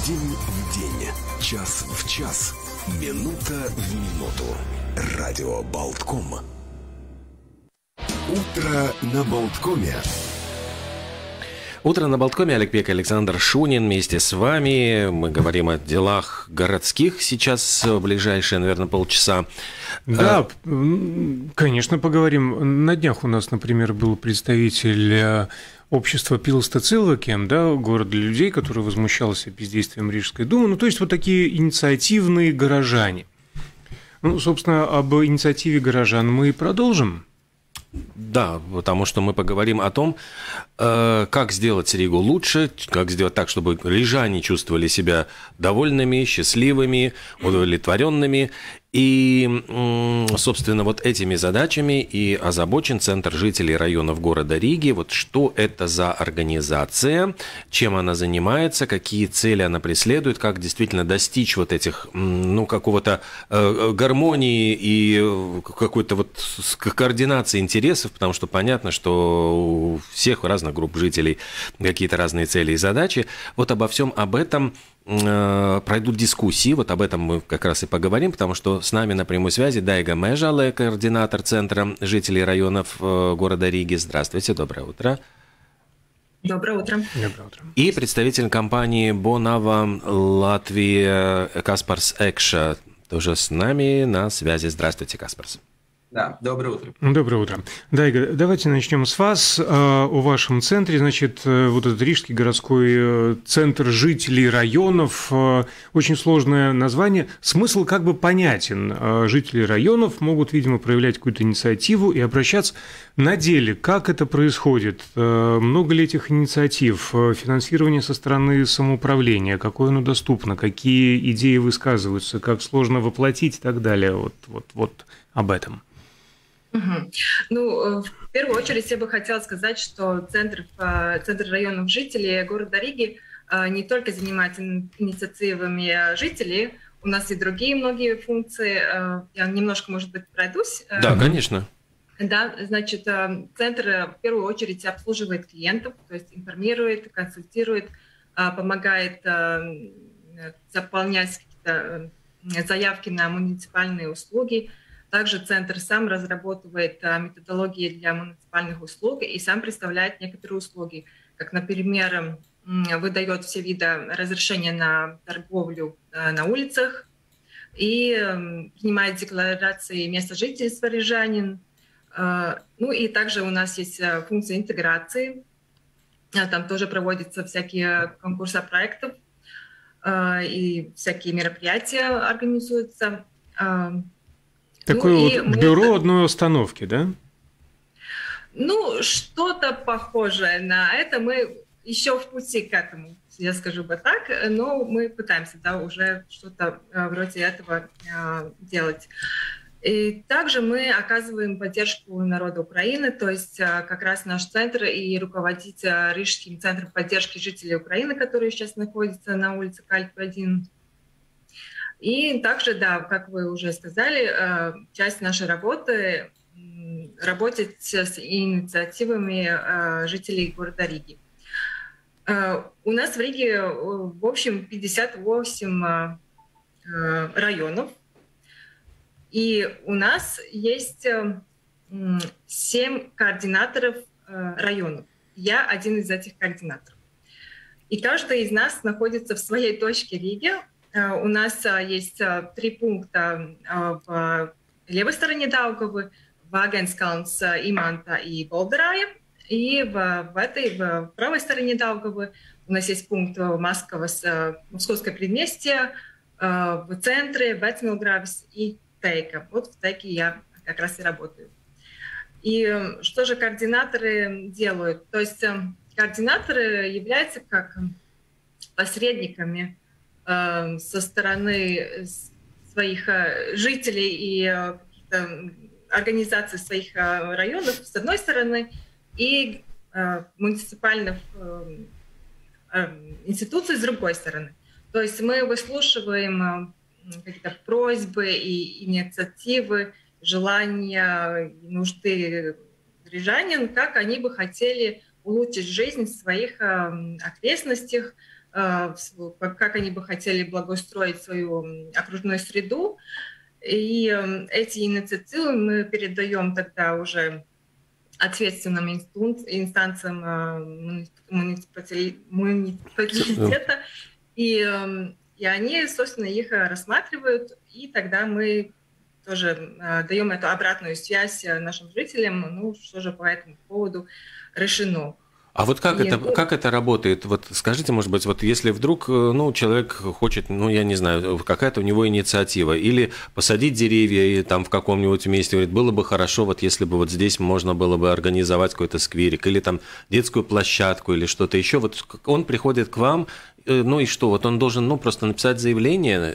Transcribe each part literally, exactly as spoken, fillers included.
День в день, час в час, минута в минуту. Радио Болтком. Утро на Болткоме. Утро на Болткоме. Олег Пек, Александр Шунин вместе с вами. Мы говорим о делах городских сейчас в ближайшие, наверное, полчаса. Да, конечно, поговорим. На днях у нас, например, был представитель общества Пилстецилвакем, да, город для людей, который возмущался бездействием Рижской думы. Ну, то есть вот такие инициативные горожане. Ну, собственно, об инициативе горожан мы и продолжим. Да, потому что мы поговорим о том, как сделать Ригу лучше, как сделать так, чтобы рижане чувствовали себя довольными, счастливыми, удовлетворенными. И, собственно, вот этими задачами и озабочен Центр жителей районов города Риги. Вот что это за организация, чем она занимается, какие цели она преследует, как действительно достичь вот этих, ну, какого-то э, гармонии и какой-то вот координации интересов, потому что понятно, что у всех разных групп жителей какие-то разные цели и задачи. Вот обо всем об этом пройдут дискуссии, вот об этом мы как раз и поговорим, потому что с нами на прямой связи Дайга Межале, координатор Центра жителей районов города Риги. Здравствуйте, доброе утро. Доброе утро. Доброе утро. И представитель компании Бонава Латвия Каспарс Экша тоже с нами на связи. Здравствуйте, Каспарс. Да, доброе утро. Доброе утро. Дайга, давайте начнем с вас. О вашем центре, значит, вот этот Рижский городской центр жителей районов, очень сложное название. Смысл как бы понятен. Жители районов могут, видимо, проявлять какую-то инициативу и обращаться на деле. Как это происходит? Много ли этих инициатив? Финансирование со стороны самоуправления? Какое оно доступно? Какие идеи высказываются? Как сложно воплотить и так далее? Вот, вот, вот об этом. Угу. Ну, в первую очередь я бы хотела сказать, что Центр, Центр районов жителей города Риги не только занимается инициативами жителей, у нас и другие многие функции. Я немножко, может быть, пройдусь. Да, конечно. Да, значит, Центр в первую очередь обслуживает клиентов, то есть информирует, консультирует, помогает заполнять какие-то заявки на муниципальные услуги. Также Центр сам разрабатывает методологии для муниципальных услуг и сам представляет некоторые услуги, как, например, выдает все виды разрешения на торговлю на улицах и принимает декларации места жительства рижанин. Ну и также у нас есть функция интеграции. Там тоже проводятся всякие конкурсы проектов и всякие мероприятия организуются. Такое ну, вот мы... бюро одной остановки, да? Ну, что-то похожее на это. Мы еще в пути к этому, я скажу бы так, но мы пытаемся, да, уже что-то вроде этого делать. И также мы оказываем поддержку народа Украины, то есть как раз наш центр и руководить Рижским центром поддержки жителей Украины, который сейчас находится на улице Кальпы один. И также, да, как вы уже сказали, часть нашей работы — работать с инициативами жителей города Риги. У нас в Риге, в общем, пятьдесят восемь районов, и у нас есть семь координаторов районов. Я один из этих координаторов. И каждый из нас находится в своей точке Риги. У нас есть три пункта в левой стороне Даугавы, Вагенскалнс, Иманта и Болдерая. И в, в этой, в правой стороне Даугавы у нас есть пункт Маскавas, Московское предместье, в центре Вецмилгравис и Тейка. Вот в Тейке я как раз и работаю. И что же координаторы делают? То есть координаторы являются как посредниками со стороны своих жителей и организаций своих районов с одной стороны и муниципальных институций с другой стороны. То есть мы выслушиваем какие-то просьбы и инициативы, желания, нужды рижанин, как они бы хотели улучшить жизнь в своих окрестностях, как они бы хотели благоустроить свою окружную среду. И эти инициативы мы передаем тогда уже ответственным инстанциям муниципалитета, и, и они, собственно, их рассматривают, и тогда мы тоже даем эту обратную связь нашим жителям, ну, что же по этому поводу решено. А вот как, и, это, ну, как это работает? Вот скажите, может быть, вот если вдруг, ну, человек хочет, ну, я не знаю, какая-то у него инициатива, или посадить деревья и там в каком-нибудь месте, говорит, было бы хорошо, вот если бы вот здесь можно было бы организовать какой-то скверик, или там детскую площадку, или что-то еще, вот он приходит к вам, ну и что, вот он должен, ну, просто написать заявление?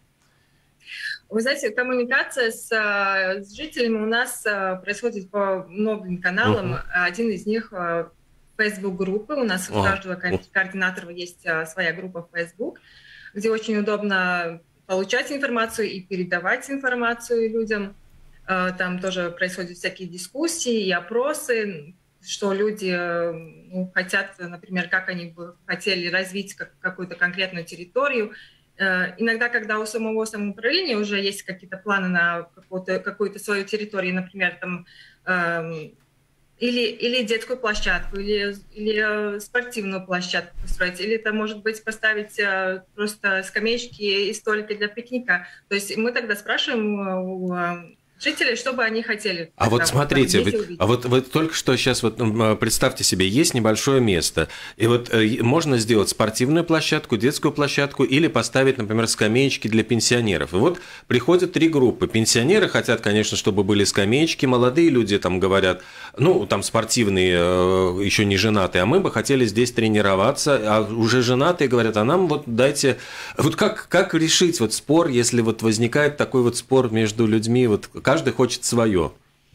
Вы знаете, коммуникация с, с жителями у нас происходит по многим каналам. Uh-huh. Один из них Facebook-группы. У нас uh-huh. у каждого координатора есть своя группа в Facebook, где очень удобно получать информацию и передавать информацию людям. Там тоже происходят всякие дискуссии и опросы, что люди ну, хотят, например, как они бы хотели развить какую-то конкретную территорию. Иногда, когда у самого самоуправления уже есть какие-то планы на какую-то, какую-то свою территорию, например, там, э, или, или детскую площадку, или, или спортивную площадку построить, или это, может быть, поставить э, просто скамеечки и столики для пикника. То есть мы тогда спрашиваем у жителей, что бы они хотели. А вот смотрите, вы, а вот вы только что сейчас вот представьте себе, есть небольшое место, и вот э, можно сделать спортивную площадку, детскую площадку или поставить, например, скамеечки для пенсионеров. И вот приходят три группы. Пенсионеры хотят, конечно, чтобы были скамеечки, молодые люди там говорят, ну, там спортивные, э, еще не женатые, а мы бы хотели здесь тренироваться, а уже женатые говорят, а нам вот дайте... Вот как, как решить вот спор, если вот возникает такой вот спор между людьми, вот каждый хочет свое.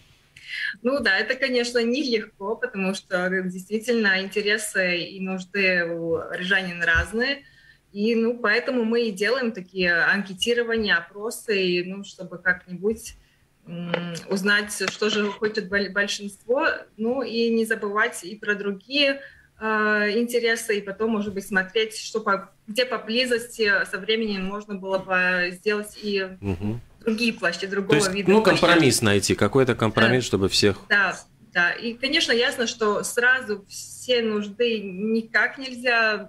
Ну да, это, конечно, нелегко, потому что действительно интересы и нужды у рижанин разные. И ну, поэтому мы и делаем такие анкетирования, опросы, и, ну, чтобы как-нибудь м- узнать, что же хочет большинство. Ну и не забывать и про другие э, интересы, и потом, может быть, смотреть, что по, где поблизости со временем можно было бы сделать и... Угу. другие площади, другого То есть, вида. Ну, компромисс площадки. Найти, какой-то компромисс, да, чтобы всех... Да, да. И, конечно, ясно, что сразу все нужды никак нельзя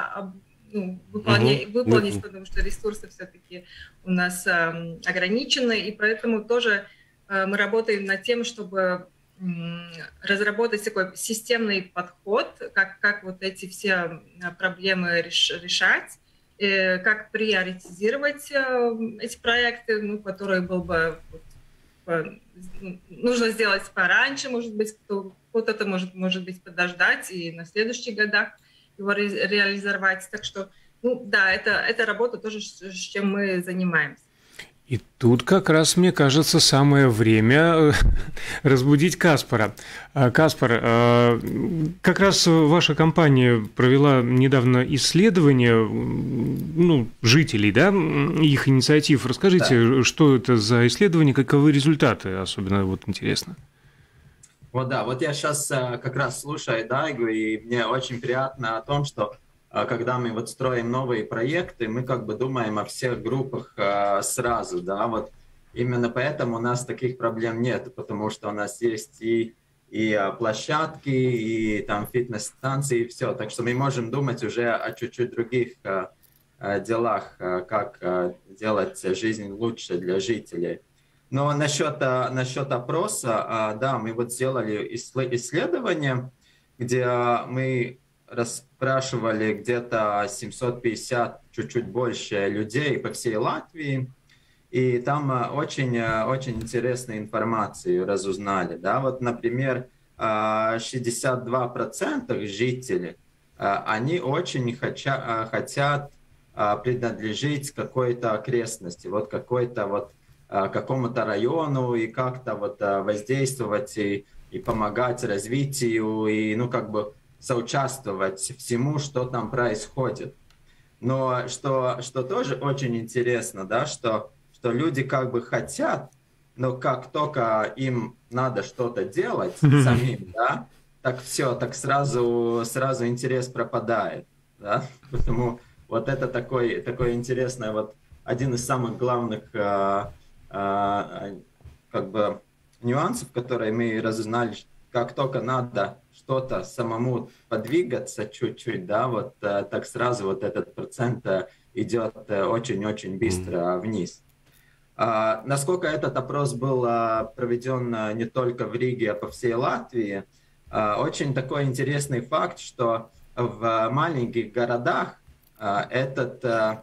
ну, выполнять, угу. выполнить, потому что ресурсы все-таки у нас э, ограничены, и поэтому тоже э, мы работаем над тем, чтобы э, разработать такой системный подход, как, как вот эти все проблемы реш, решать, как приоритизировать эти проекты, ну, которые был бы вот, нужно сделать пораньше, может быть, кто-то это может, может быть подождать и на следующих годах его ре- реализовать. Так что, ну, да, это, это работа тоже, с чем мы занимаемся. И тут как раз, мне кажется, самое время разбудить Каспара. Каспар, как раз ваша компания провела недавно исследование ну, жителей, да, их инициатив. Расскажите, да. Что это за исследование, каковы результаты, особенно вот интересно. Вот да, вот я сейчас как раз слушаю Дайгу, и мне очень приятно о том, что когда мы вот строим новые проекты, мы как бы думаем о всех группах а, сразу, да, вот именно поэтому у нас таких проблем нет, потому что у нас есть и, и площадки, и там фитнес-станции, и все, так что мы можем думать уже о чуть-чуть других а, а, делах, а, как а, делать жизнь лучше для жителей. Но насчет, а, насчет опроса, а, да, мы вот сделали исследование, где мы расспрашивали где-то семьсот пятьдесят, чуть-чуть больше людей по всей Латвии, и там очень, очень интересную информацию разузнали. Да? Вот, например, шестьдесят два процента жителей, они очень хотя, хотят принадлежить какой-то окрестности, вот какой-то вот какому-то району и как-то вот воздействовать и, и помогать развитию, и ну как бы соучаствовать всему, что там происходит. Но что, что тоже очень интересно, да, что, что люди как бы хотят, но как только им надо что-то делать самим, да, так все, так сразу, сразу интерес пропадает. да, поэтому вот это такой, такой интересный, вот один из самых главных а, а, как бы нюансов, которые мы разузнали, как только надо что-то самому подвигаться чуть-чуть, да, вот так сразу вот этот процент идет очень-очень быстро вниз. А, насколько этот опрос был а, проведен а, не только в Риге, а по всей Латвии, а, очень такой интересный факт, что в маленьких городах а, этот, а,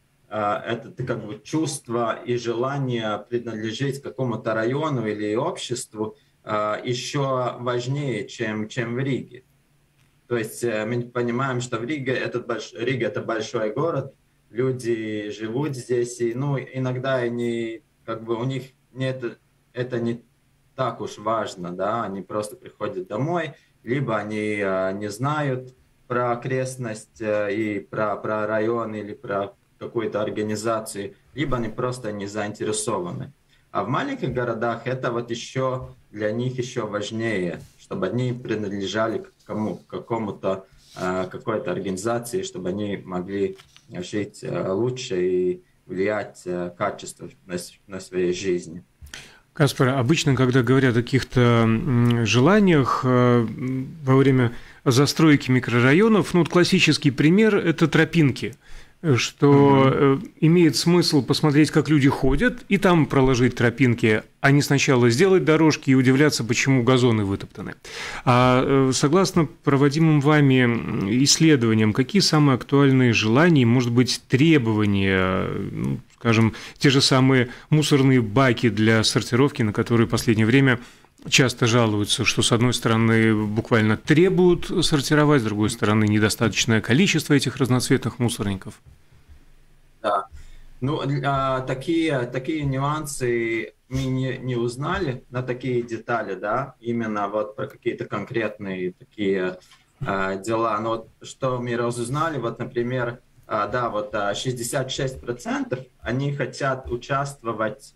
этот как бы, чувство и желание принадлежать какому-то району или обществу а, еще важнее, чем, чем в Риге. То есть мы понимаем, что в Риге это, больш... Рига это большой город, люди живут здесь, и ну, иногда они, как бы, у них нет, это не так уж важно, да, они просто приходят домой, либо они э, не знают про окрестность э, и про, про район или про какую-то организацию, либо они просто не заинтересованы. А в маленьких городах это вот еще для них еще важнее, чтобы они принадлежали к кому, к какому-то э, какой-то организации, чтобы они могли жить лучше и влиять качественно на, на своей жизни. Каспар, обычно, когда говорят о каких-то желаниях во время застройки микрорайонов, ну, вот классический пример – это тропинки, что mm-hmm. имеет смысл посмотреть, как люди ходят, и там проложить тропинки, а не сначала сделать дорожки и удивляться, почему газоны вытоптаны. А согласно проводимым вами исследованиям, какие самые актуальные желания, может быть, требования, ну, скажем, те же самые мусорные баки для сортировки, на которые в последнее время часто жалуются, что, с одной стороны, буквально требуют сортировать, с другой стороны, недостаточное количество этих разноцветных мусорников? Да. Ну, а, такие, такие нюансы мы не, не узнали, на такие детали, да, именно вот про какие-то конкретные такие а, дела. Но вот, что мы разузнали, вот, например, а, да, вот шестьдесят шесть процентов они хотят участвовать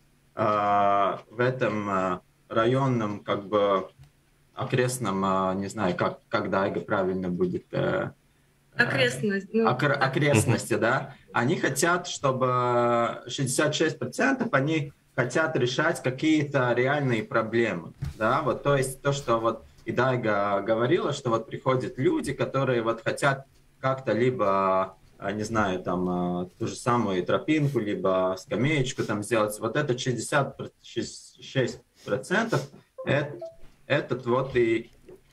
а, в этом а, районном, как бы, окрестном, не знаю, как, как Дайга правильно будет... Окрестность. Ну, окр, окрестности, да. Они хотят, чтобы шестьдесят шесть процентов они хотят решать какие-то реальные проблемы, да, вот, то есть то, что вот и Дайга говорила, что вот приходят люди, которые вот хотят как-то либо, не знаю, там, ту же самую тропинку, либо скамеечку там сделать, вот это шестьдесят шесть процентов это, этот вот и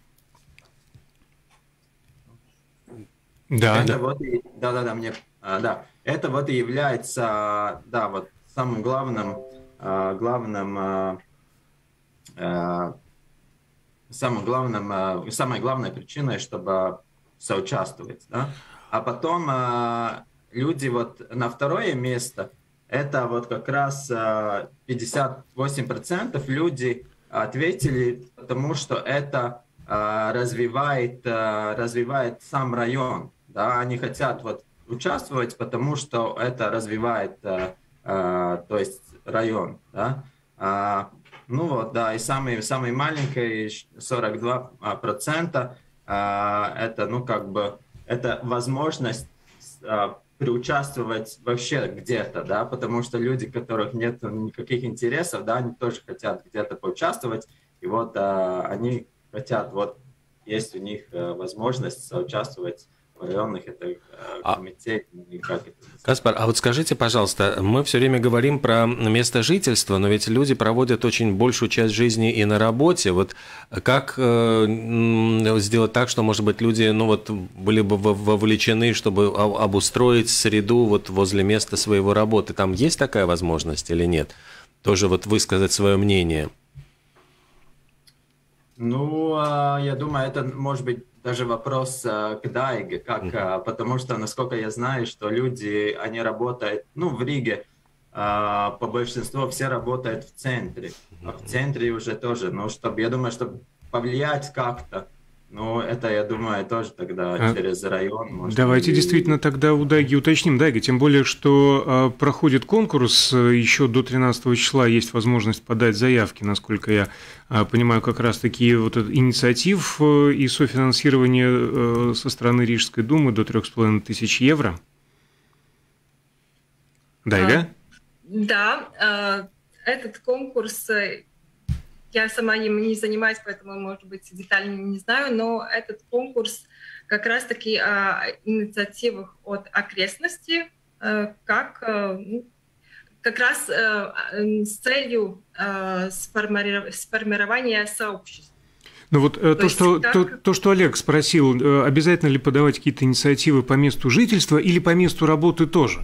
да, это да. вот и, да, да, да, мне, а, да, это вот и является, да, вот самым главным, а, главным, а, а, самым главным, а, самой главной причиной, чтобы соучаствовать, да. А потом а, люди вот на второе место, это вот как раз а, пятьдесят восемь процентов люди ответили, потому что это а, развивает, а, развивает сам район. Да, они хотят вот участвовать, потому что это развивает, а, а, то есть район. Да? А, ну вот, да, и самый, самый маленький сорок два процента а, это, ну как бы, это возможность а, приучаствовать вообще где-то, да, потому что люди, у которых нет никаких интересов, да, они тоже хотят где-то поучаствовать, и вот а, они хотят, вот есть у них а, возможность соучаствовать в районных это, а, комитетах. А, Каспар, а вот скажите, пожалуйста, мы все время говорим про место жительства, но ведь люди проводят очень большую часть жизни и на работе. Вот как э, сделать так, что, может быть, люди, ну вот, были бы вовлечены, чтобы обустроить среду вот возле места своего работы? Там есть такая возможность или нет? Тоже вот высказать свое мнение. Ну, я думаю, это может быть даже вопрос к Дайге, как, mm-hmm. потому что, насколько я знаю, что люди, они работают, ну, в Риге, по большинству все работают в центре, а в центре уже тоже, ну, чтобы, я думаю, чтобы повлиять как-то Ну, это, я думаю, тоже тогда а, через район. Может, давайте и... действительно тогда у Дайги уточним. Дайга, тем более, что а, проходит конкурс, еще до тринадцатого числа есть возможность подать заявки, насколько я а, понимаю, как раз такие вот инициатив и софинансирование а, со стороны Рижской думы до трех с половиной тысяч евро. Дайга? А, да, а, этот конкурс... Я сама им не занимаюсь, поэтому, может быть, детально не знаю, но этот конкурс как раз-таки о инициативах от окрестности, как, как раз с целью сформирования сообществ. Ну вот то, то, что, как... то, то, что Олег спросил, обязательно ли подавать какие-то инициативы по месту жительства или по месту работы тоже?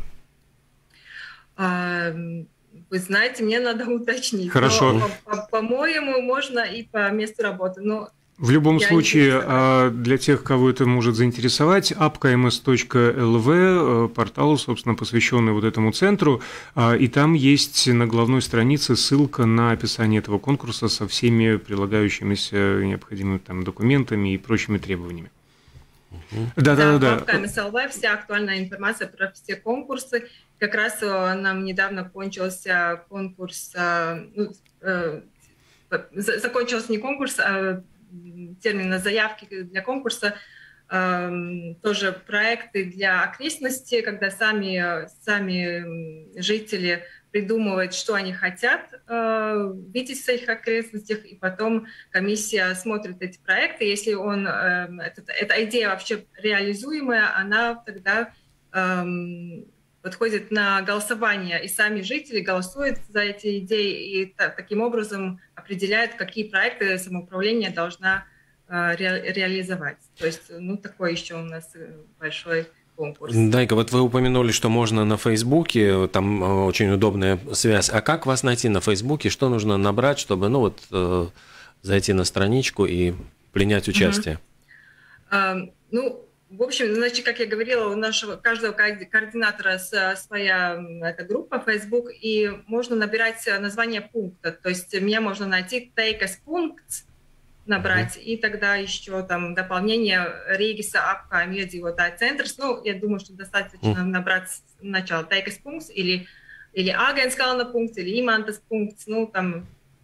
Вы знаете, мне надо уточнить. Хорошо. Но, по- по-моему, можно и по месту работы. Но в любом случае, для тех, кого это может заинтересовать, апкмс точка эл ви, портал, собственно, посвященный вот этому центру, и там есть на главной странице ссылка на описание этого конкурса со всеми прилагающимися необходимыми там документами и прочими требованиями. Да, да, да. В апкмс точка эл ви вся актуальная информация про все конкурсы. Как раз нам недавно кончился конкурс, ну, э, закончился не конкурс, а термин заявки для конкурса, э, тоже проекты для окрестности, когда сами, сами жители придумывают, что они хотят э, видеть в своих окрестностях, и потом комиссия смотрит эти проекты. Если он, э, эта, эта идея вообще реализуемая, она тогда... Э, подходит на голосование, и сами жители голосуют за эти идеи, и та, таким образом определяют, какие проекты самоуправление должна э, ре, реализовать. То есть, ну, такой еще у нас большой конкурс. Дайга, вот вы упомянули, что можно на Фейсбуке, там очень удобная связь. А как вас найти на Фейсбуке? Что нужно набрать, чтобы, ну, вот, э, зайти на страничку и принять участие? Mm-hmm. uh, ну, В общем, значит, как я говорила, у нашего каждого координатора своя эта группа Facebook, и можно набирать название пункта. То есть меня можно найти Teikas пункт, набрать, mm-hmm. и тогда еще там дополнение Ригиса апка медиотай центрс. Ну, я думаю, что достаточно mm-hmm. набрать сначала Teikas пункт или, или Агенскална пункт, или Имантас пункт, ну, там...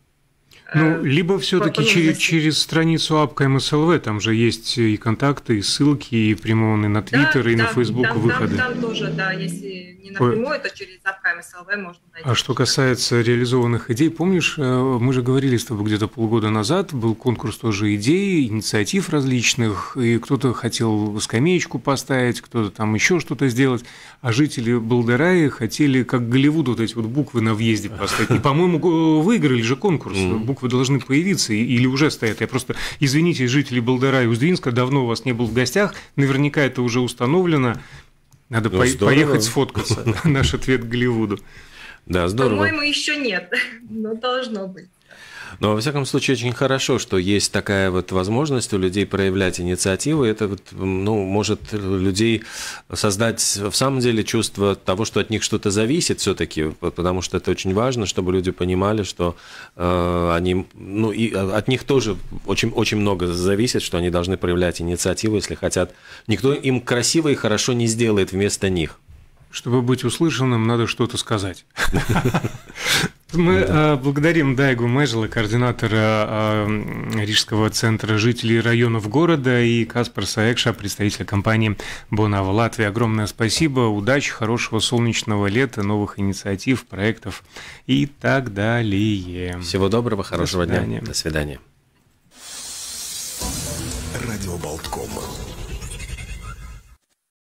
Ну, либо все-таки через, через страницу апкмс точка эл ви, там же есть и контакты, и ссылки, и прямые на Твиттер, да, и да, на Фейсбук там, выходы. Там, там тоже, да, если не напрямую, то через апкмс точка эл ви можно найти. А что касается реализованных идей, помнишь, мы же говорили с тобой где-то полгода назад, был конкурс тоже идей, инициатив различных, и кто-то хотел скамеечку поставить, кто-то там еще что-то сделать, а жители Балдераи хотели, как Голливуд, вот эти вот буквы на въезде поставить. И, по-моему, выиграли же конкурс. Буквы должны появиться или уже стоят. Я просто, извините, жители Балдераи, Уздвинска, давно у вас не был в гостях, наверняка это уже установлено. Надо ну, по- поехать сфоткаться. Наш ответ Голливуду. Да, здорово. По-моему, еще нет, но должно быть. Но, во всяком случае, очень хорошо, что есть такая вот возможность у людей проявлять инициативу. Это вот, ну, может людей создать в самом деле чувство того, что от них что-то зависит все-таки, потому что это очень важно, чтобы люди понимали, что э, они, ну, и от них тоже очень, очень много зависит, что они должны проявлять инициативу, если хотят. Никто им красиво и хорошо не сделает вместо них. Чтобы быть услышанным, надо что-то сказать. Мы да. благодарим Дайгу Межела, координатора Рижского центра жителей районов города, и Каспарса Экша, представителя компании Бонава Латвия. Огромное спасибо, удачи, хорошего солнечного лета, новых инициатив, проектов и так далее. Всего доброго, хорошего дня. До свидания.